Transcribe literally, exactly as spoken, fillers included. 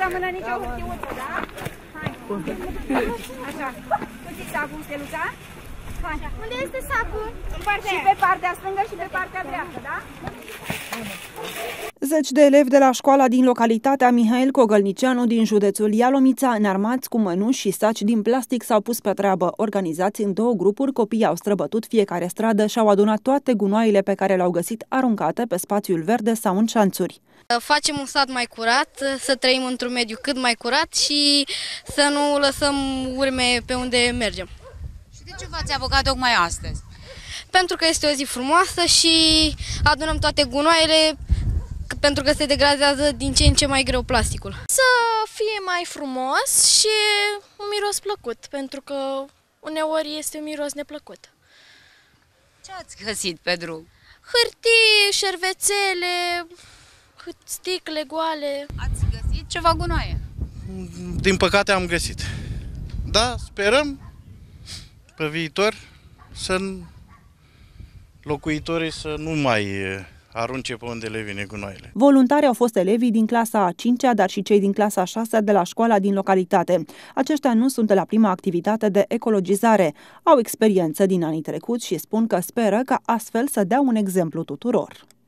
rămână nicio hârtiuță, da? Hai. Așa. Puteți sacul, Steluța? Hai. Unde este sacul? În partea și pe partea stângă și pe partea dreaptă, da? Zeci de elevi de la școala din localitatea Mihail Cogălnicianu din județul Ialomița, înarmați cu mănuși și saci din plastic, s-au pus pe treabă. Organizați în două grupuri, copiii au străbătut fiecare stradă și au adunat toate gunoaiele pe care le-au găsit aruncate pe spațiul verde sau în șanțuri. Facem un sat mai curat, să trăim într-un mediu cât mai curat și să nu lăsăm urme pe unde mergem. Și de ce v-ați apucat tocmai astăzi? Pentru că este o zi frumoasă și adunăm toate gunoaiele, pentru că se degradează din ce în ce mai greu plasticul. Să fie mai frumos și un miros plăcut, pentru că uneori este un miros neplăcut. Ce ați găsit pe drum? Hârtii, șervețele, sticle goale. Ați găsit ceva gunoaie? Din păcate am găsit. Da, sperăm pe viitor să locuitorii să nu mai arunce pe unde le vine gunoaiele. Voluntari au fost elevii din clasa a cincea, dar și cei din clasa a șasea de la școala din localitate. Aceștia nu sunt la prima activitate de ecologizare. Au experiență din anii trecuți și spun că speră ca astfel să dea un exemplu tuturor.